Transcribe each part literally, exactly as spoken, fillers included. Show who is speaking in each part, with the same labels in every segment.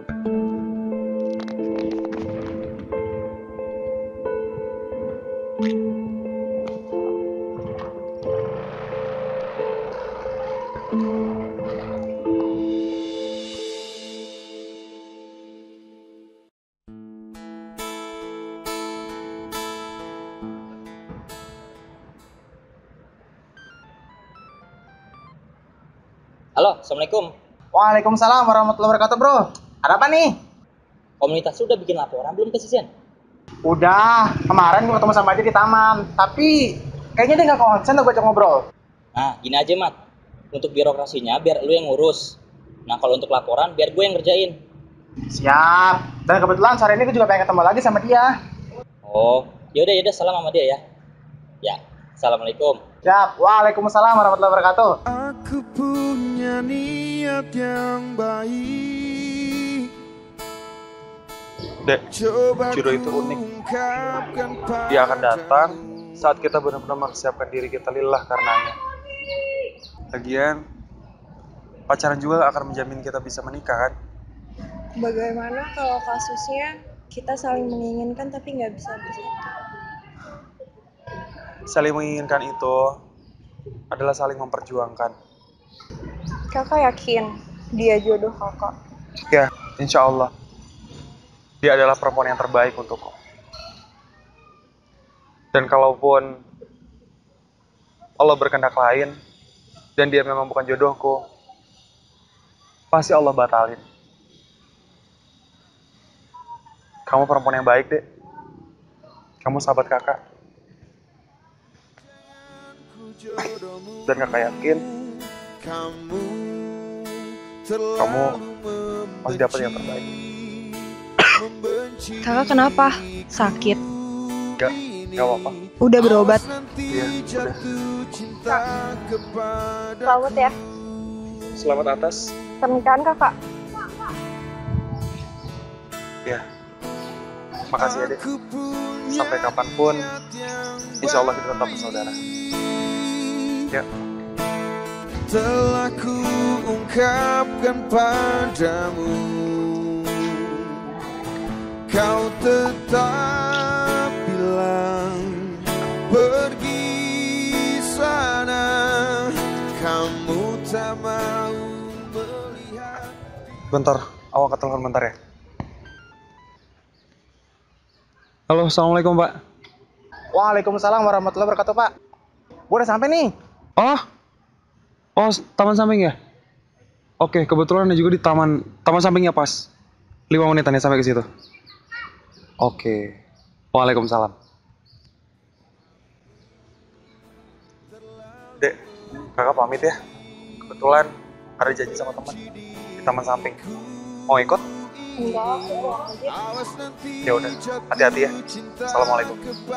Speaker 1: Halo, Assalamualaikum.
Speaker 2: Waalaikumsalam warahmatullahi wabarakatuh, bro. Ada apa nih?
Speaker 1: Komunitas lu udah bikin laporan belum ke Sisian?
Speaker 2: Udah, kemarin gue ketemu sama dia di taman. Tapi kayaknya dia nggak konsen tuh gue ngobrol.
Speaker 1: Nah, gini aja, Mat. Untuk birokrasinya biar lu yang ngurus. Nah, kalau untuk laporan biar gue yang ngerjain.
Speaker 2: Siap. Dan kebetulan sore ini gue juga pengen ketemu lagi sama dia.
Speaker 1: Oh, yaudah yaudah salam sama dia ya. Ya, Assalamualaikum.
Speaker 2: Siap. Waalaikumsalam warahmatullahi wabarakatuh.
Speaker 3: Aku punya niat yang baik.
Speaker 4: Dek, Ciro itu unik. Dia akan datang saat kita benar-benar mempersiapkan diri kita lillah karenanya. Lagian, pacaran juga akan menjamin kita bisa menikah kan?
Speaker 5: Bagaimana kalau kasusnya kita saling menginginkan tapi nggak bisa bersatu?
Speaker 4: Saling menginginkan itu adalah saling memperjuangkan.
Speaker 5: Kakak yakin dia jodoh kakak?
Speaker 4: Ya, insya Allah. Dia adalah perempuan yang terbaik untukku. Dan kalaupun Allah berkehendak lain, dan dia memang bukan jodohku, pasti Allah batalin. Kamu perempuan yang baik, Dek. Kamu sahabat kakak. Dan kakak yakin, kamu pasti dapat yang terbaik.
Speaker 5: Kakak kenapa? Sakit?
Speaker 4: Gak, gak apa-apa.
Speaker 5: Udah berobat?
Speaker 4: Iya, udah.
Speaker 5: Selamat ya
Speaker 4: Selamat atas.
Speaker 5: pernikahan kakak.
Speaker 4: Ya, makasih ya, Dek. Sampai kapanpun, insya Allah kita tetap bersaudara. Ya.
Speaker 3: Telah ku ungkapkan padamu, kau tetap bilang pergi sana, kamu tak mau melihat.
Speaker 4: Bentar, awak ke telepon bentar ya. Halo, Assalamualaikum, Pak.
Speaker 2: Waalaikumsalam warahmatullahi wabarakatuh, Pak. Gue udah sampai nih.
Speaker 4: Oh, oh, taman samping ya? Oke, kebetulan ada juga di taman, taman sampingnya pas. Lima menitan ya sampai ke situ. Oke, waalaikumsalam. Dek, kakak pamit ya. Kebetulan ada janji sama teman di taman samping. Mau ikut?
Speaker 5: Enggak, aku pulang aja.
Speaker 4: Ya udah, hati-hati ya. Assalamualaikum.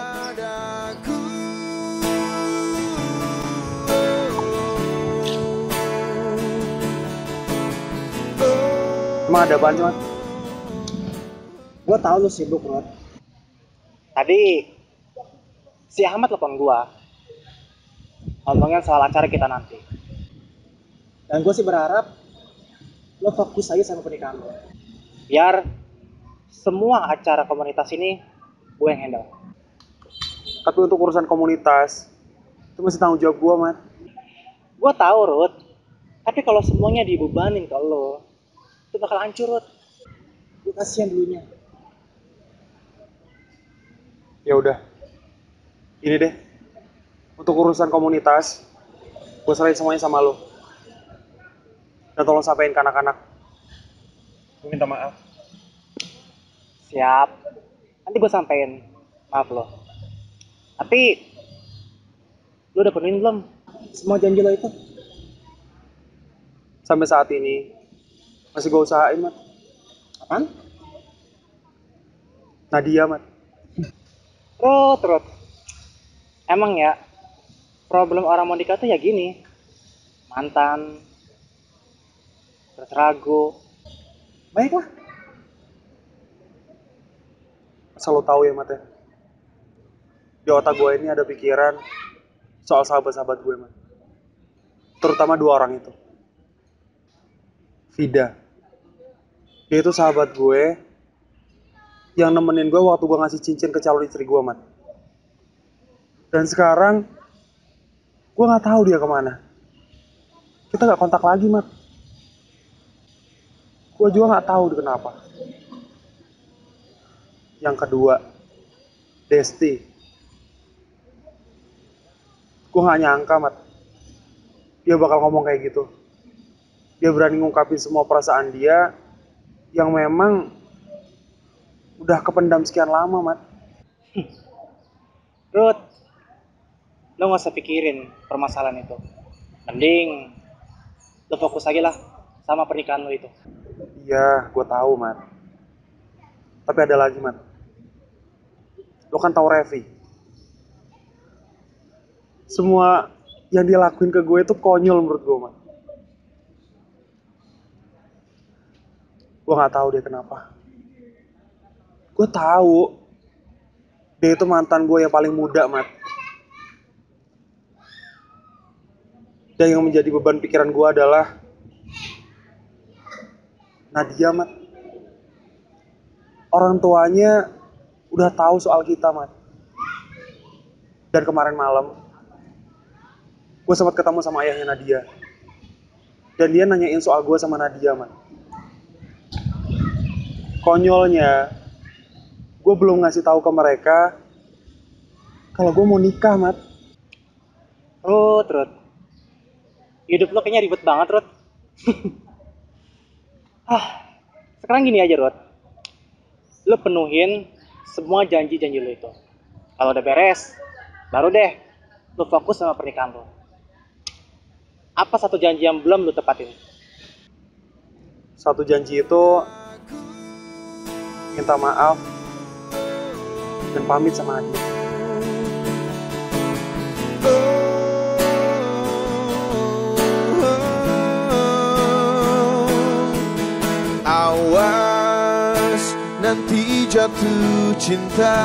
Speaker 2: Emang ada apaan sih, Mat? Gue tau lu sibuk, Rod. Tadi si Ahmad telepon gue ngomongin soal acara kita nanti. Dan gue sih berharap lo fokus aja sama pernikahan lo. Biar semua acara komunitas ini gue yang handle.
Speaker 4: Tapi untuk urusan komunitas, itu masih tanggung jawab gue, Mat.
Speaker 2: Gue tahu, Rod. Tapi kalau semuanya dibebanin ke lo, itu bakal hancur, Rod. Gue kasihan dulunya.
Speaker 4: Ya udah, ini deh. Untuk urusan komunitas, gue serahin semuanya sama lo. Dan tolong sampaikan ke anak-anak. Gue minta maaf.
Speaker 2: Siap. Nanti gue sampein. Maaf lo. Tapi lo udah penuhin belum semua janji lo itu?
Speaker 4: Sampai saat ini masih gue usahain, Mat.
Speaker 2: Apaan?
Speaker 4: Nadia, Mat.
Speaker 2: Rod, Rod. Emang ya, problem orang mau nikah tuh ya gini. Mantan. Terus ragu. Baiklah.
Speaker 4: Asal lo tahu ya, Mat ya. Di otak gue ini ada pikiran soal sahabat-sahabat gue, Mat. Terutama dua orang itu. Vida Dia itu sahabat gue yang nemenin gue waktu gue ngasih cincin ke calon istri gue, Mat. Dan sekarang gue nggak tahu dia kemana. Kita nggak kontak lagi, Mat. Gue juga nggak tahu dia kenapa. Yang kedua, Desti. Gue nggak nyangka, Mat, dia bakal ngomong kayak gitu. Dia berani ngungkapin semua perasaan dia yang memang udah kependam sekian lama, Mat.
Speaker 2: Ruth, lo gak usah pikirin permasalahan itu. Mending lo fokus aja lah sama pernikahan lo itu.
Speaker 4: Iya, gue tahu, Mat. Tapi ada lagi, Mat. Lo kan tahu Revi. Semua yang dia lakuin ke gue itu konyol menurut gue, Mat. Gue nggak tahu dia kenapa. Gue tahu dia itu mantan gue yang paling muda, Mat. Dan yang menjadi beban pikiran gue adalah Nadia, Mat. Orang tuanya udah tahu soal kita, Mat. Dan kemarin malam gue sempat ketemu sama ayahnya Nadia. Dan dia nanyain soal gue sama Nadia, Mat. Konyolnya, gue belum ngasih tahu ke mereka kalau gue mau nikah, Mat.
Speaker 2: Ruth, Ruth. Hidup lo kayaknya ribet banget, Ruth. ah, sekarang gini aja, Ruth. Lo penuhin semua janji-janji lo itu. Kalau udah beres, baru deh lo fokus sama pernikahan lo. Apa satu janji yang belum lo tepatin?
Speaker 4: Satu janji itu minta maaf dan pamit sama Nadia.
Speaker 3: Awas nanti jatuh cinta,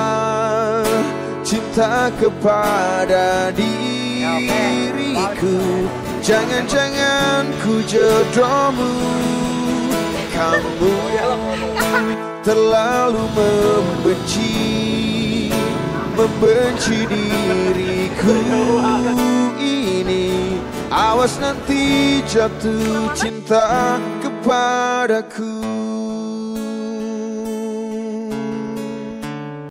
Speaker 3: cinta kepada diriku. Jangan-jangan ku jodohmu, kamu terlalu membenci, membenci diriku ini. Awas nanti jatuh cinta kepadaku.